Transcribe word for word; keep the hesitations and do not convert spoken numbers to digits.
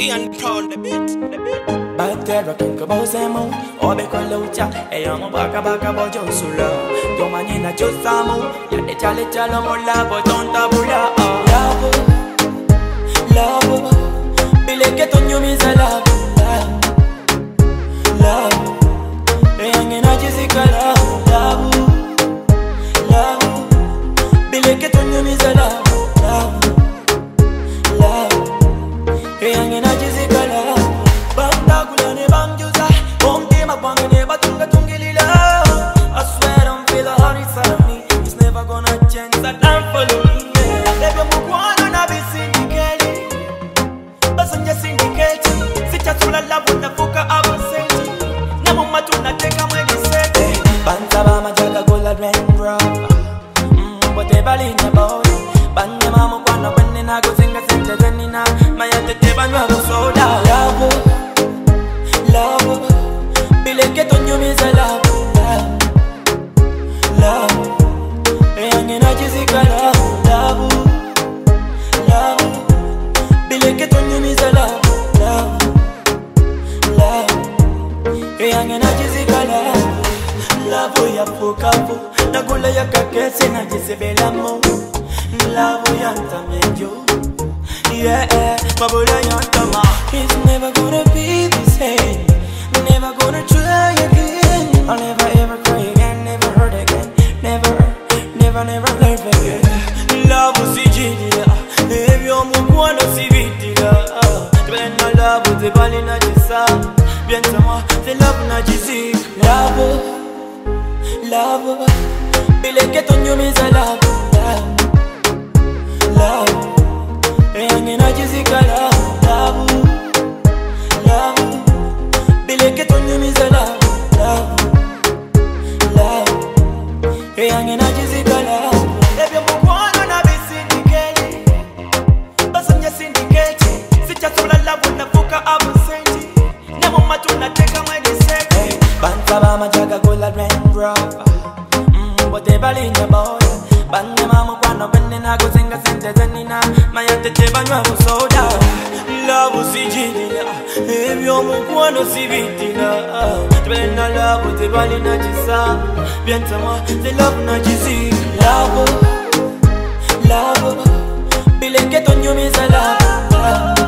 and pound the beat, the beat. Back there, I think about them all. Oh, be called Lucha. Hey, I'm a baka baka bojo sula. Yo manina yo samu. Ya de chale chalo mola, boy don't tabula. Love, love. Bile que toño mi sala. Love, hey, angena Jessica love, love, love. Bile que toño mi sala. Love, love. Hey, angena Jessica love. Banda gulane bangjuza, om te magwanga ne batunga tungilila. I swear I don't feel a heart inside me. It's never gonna change. That I'm following. Baby, I'm gonna na be syndicate. Basan ya syndicate. Si chasula la buena foka absent. Na mama tunateka mwegi sete. Banda ba majaga gola rainbow. Mm, whatever in the body. Banda mama kwana wene na go singa sente zenina. Maya tete banwa go soda. Love, love. Bile que toño mi se love, love. Hey, angena Jessica love, love, love. Bile que toño mi se love, love, love. Hey, angena Jessica love. Love ya pokapo, na gula ya kakese na jisebela mo. Love ya también yo. Yeah, mabula ya tama. It's never gonna be the same. Never gonna try again. I'll never ever cry again. Never hurt again. Never, never, never love again. Love si jidila, baby omukwana si vitila. Tupenda love te bali na jisa. Bien sama te love na jisi. Love, love. Bile que toño mi sa love, love, love. Hey, angena Jessica love, love, love. Bile que toño mi sa love, love, love. Hey, angena Jessica love. Baby, I'm gonna na be syndicate. Basan ya syndicate. Si chasula la buena foka absent. Na mama tunateka mwegi sete. Banta ba majaga gola rainbow. Mm, whatever in the boy. Banda mama kwana wene na go singa sente zenina. Maya tete banwa go soda. Love si jidila, baby omukwana si vitila. Tupenda love te bali na jisa. Bien sama te love na jisi. Love, love. Bile que toño mi sa love,